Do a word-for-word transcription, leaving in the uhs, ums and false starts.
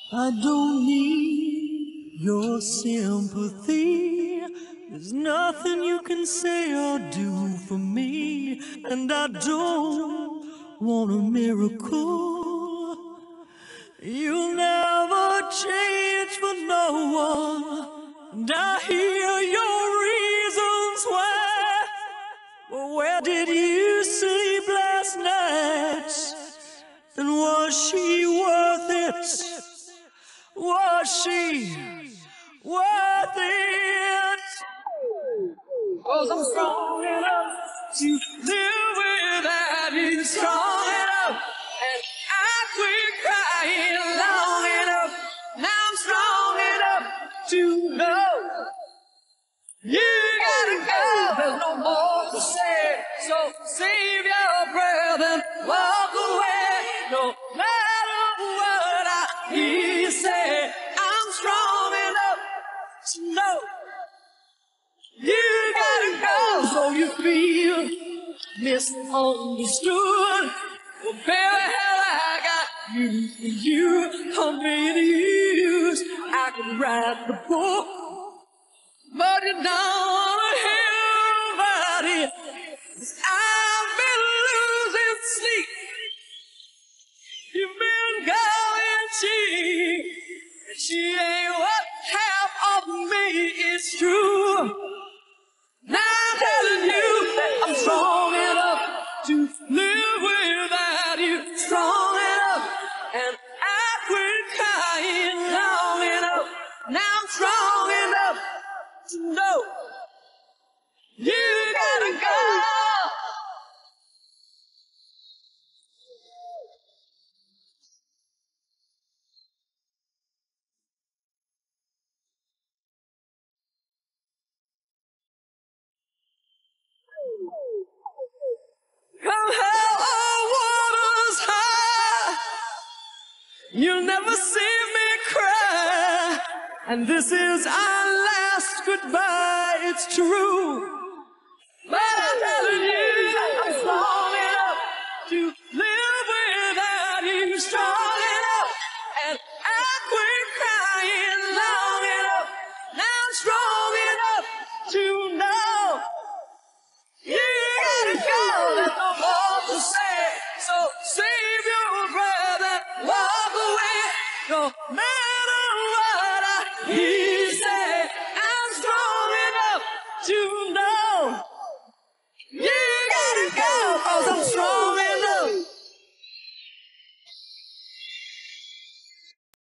I don't need your sympathy. There's nothing you can say or do for me. And I don't want a miracle. You'll never change for no one. And I hear your reasons why. Well, where did you sleep last night? And was she worth it? Was she worth it? 'Cause I'm strong enough to live without you, strong enough, and I quit crying long enough. Now I'm strong enough to know you gotta go. There's no more to say, so save your breath and walk away. No matter what I hear you say, I'm strong enough to know you gotta go. So you feel misunderstood. Well, baby, hell, I got news for you. How many years I could write the book, but you don't wanna hear about it. 'Cause I've been losing sleep. You've been going cheap. She ain't what half of me is true. Now I'm telling you that I'm strong enough to live without you. Strong enough, and I quit crying long enough. Now I'm strong enough to know you gotta go. Come hell or water's high, you'll never see me cry. And this is our last goodbye, it's true. But I'm telling you that I'm strong enough to live without you. Strong enough, and I quit crying long enough. Now I'm strong enough to know you gotta go. There's no more to say, so save your breath and walk away. No